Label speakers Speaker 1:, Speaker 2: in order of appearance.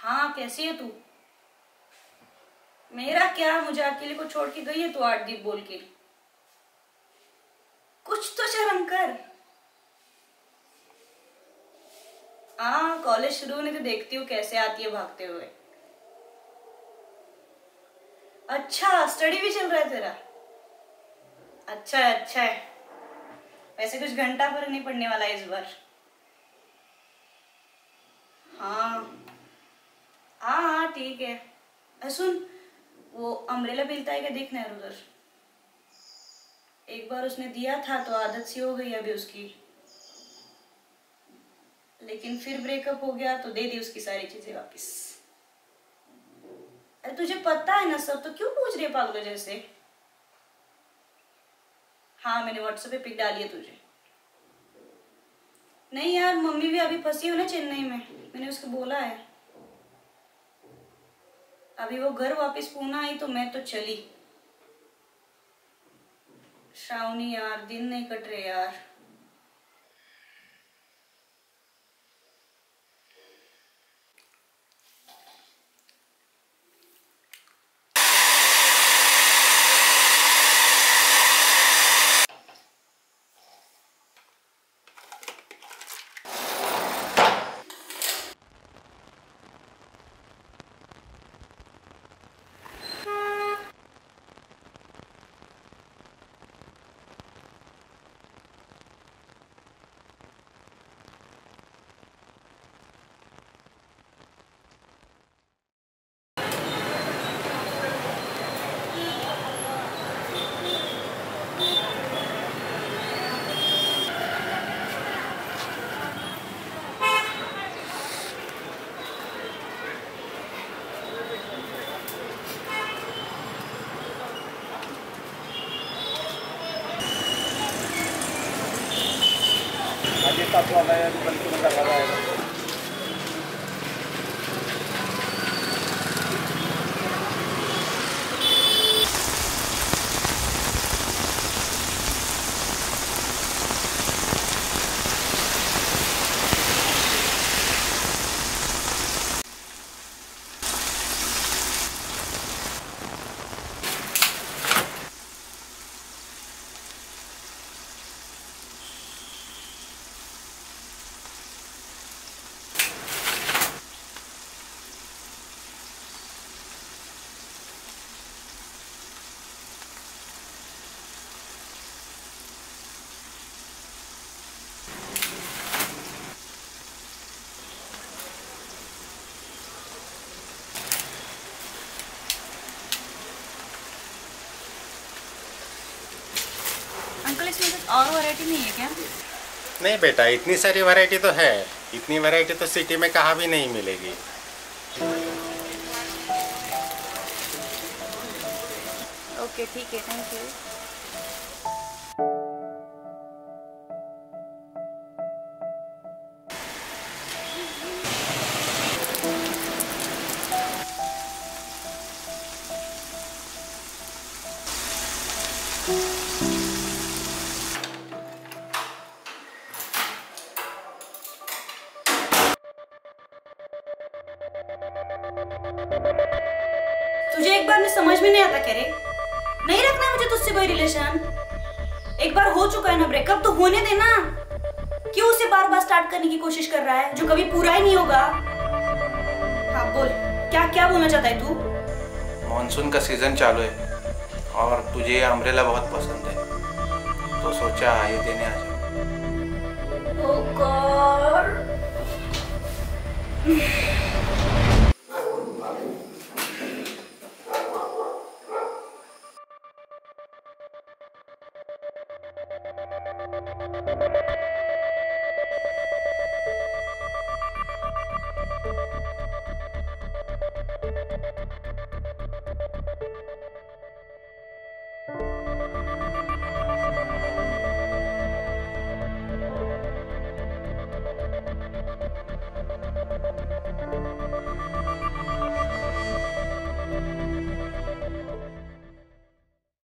Speaker 1: हाँ, कैसी है तू? मेरा क्या, मुझे अकेले को छोड़ के गई है तू आठदीप बोल के। कुछ तो शर्म कर। हाँ, कॉलेज शुरू होने तो देखती हूँ कैसे आती है भागते हुए। अच्छा, स्टडी भी चल रहा है तेरा? अच्छा है, अच्छा है। वैसे कुछ घंटा फर्क नहीं पड़ने वाला इस बार। हाँ हाँ हाँ, ठीक है। सुन, वो अम्ब्रेला मिलता है क्या, देखना है उधर। एक बार उसने दिया था तो आदत सी हो गई अभी उसकी, लेकिन फिर ब्रेकअप हो गया तो दे दी उसकी सारी चीजें वापस। अरे तुझे पता है ना सब, तो क्यों पूछ रही है पागलों जैसे? हाँ, मैंने व्हाट्सएप पे पिक डाली है तुझे। नहीं यार, मम्मी भी अभी फंसी हो ना चेन्नई में, मैंने उसको बोला है। अभी वो घर वापस पूना आई तो मैं तो चली। श्रावणी यार, दिन नहीं कट रहे यार। अंकल, इसमें कुछ और वैरायटी नहीं है क्या?
Speaker 2: नहीं बेटा, इतनी सारी वैरायटी तो है। इतनी वैरायटी तो सिटी में कहाँ भी नहीं मिलेगी।
Speaker 1: ओके, ठीक है, थैंक यू। तुझे एक बार में समझ में नहीं आता क्या रे? नहीं रखना है मुझे तुझसे कोई रिलेशन। एक बार हो चुका है ना ब्रेकअप, तो होने देना। क्यों उसे बार बार स्टार्ट करने की कोशिश कर रहा है जो कभी पूरा ही नहीं होगा? हाँ बोल, क्या क्या बोलना चाहता है तू?
Speaker 2: मॉनसून का सीजन चालू है और तुझे ये अम्ब्रेला बहुत पसंद है, तो सोचा ये देने आ जाओ।
Speaker 1: Oh God.